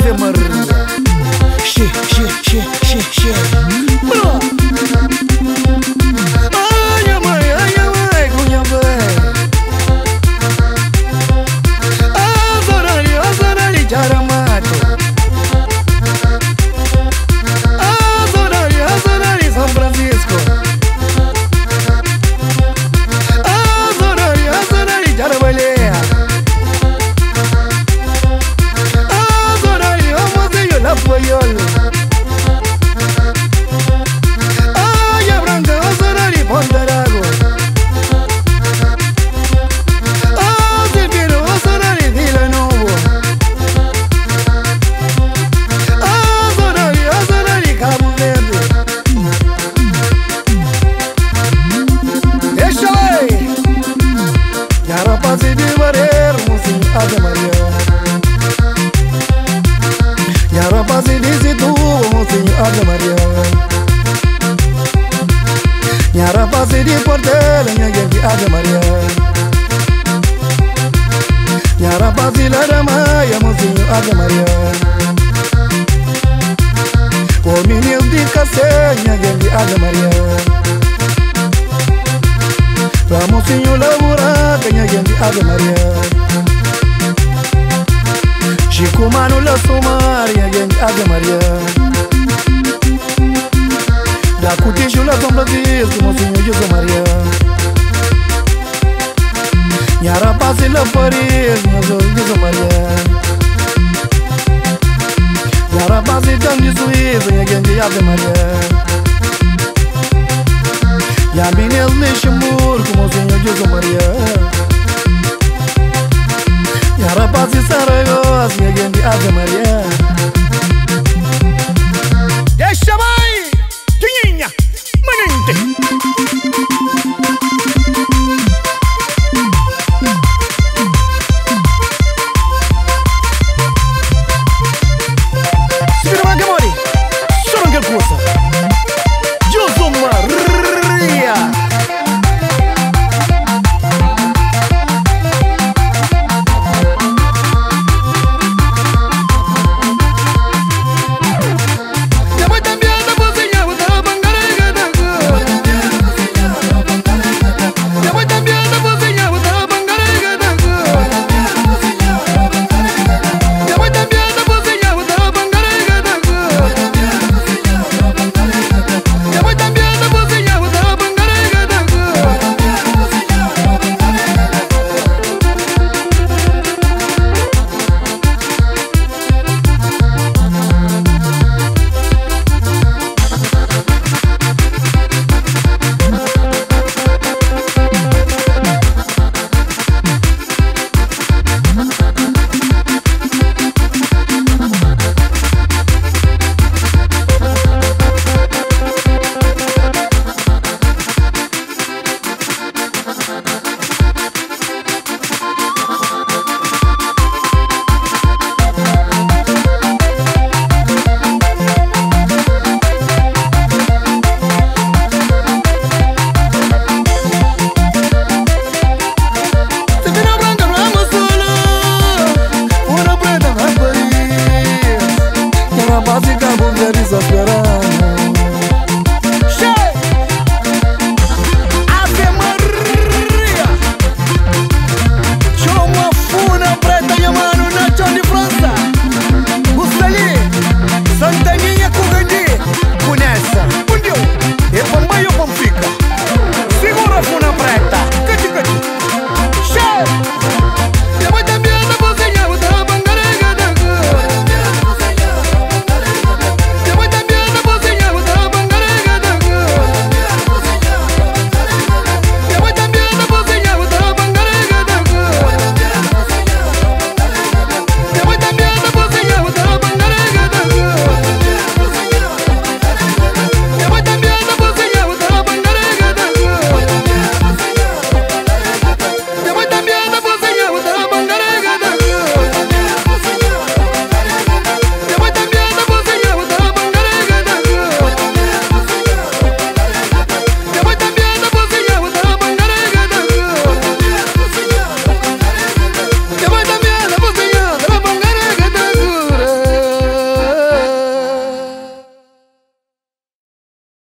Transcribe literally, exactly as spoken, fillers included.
Ave Maria. Che, che, che, che, che. Bro. Ai, mãe, ai, mãe, cunha mãe. Azorari, azorari, Jaramato. Azorari, azorari, São Francisco. Azorari, azorari, Jarabalea. Azorari, omozinho, la Poyol. Aya Branca, azorari, Pondarago. Azipiro, azorari, Vila Novo. Azorari, azorari, Cabo Verde. Deixa aí! Yarapaz de Vareiro, mocinho, Ave Maria. Yarapaz de Situba, mocinho, Ave Maria. Yarapaz de Portela, minha gente, Ave Maria. Yarapaz de Laramaia, mocinho, Ave Maria. O menino de Cacé, minha gente, Ave Maria. Pra mocinho laburado, minha gente, Ave Maria. Chico Mano la Somar, minha gente, Ave Maria. Da Cuticho la São Francisco, mocinho Jesus Maria. Yarapaz la Paris, minha Jesus Maria. Yarapaz de Suíça, minha gente, Ave Maria. Yaminel Luxemburgo, mocinho Jesus Maria. Yarapaz de Saragossa, minha gente, Ave Maria. Deixa mais!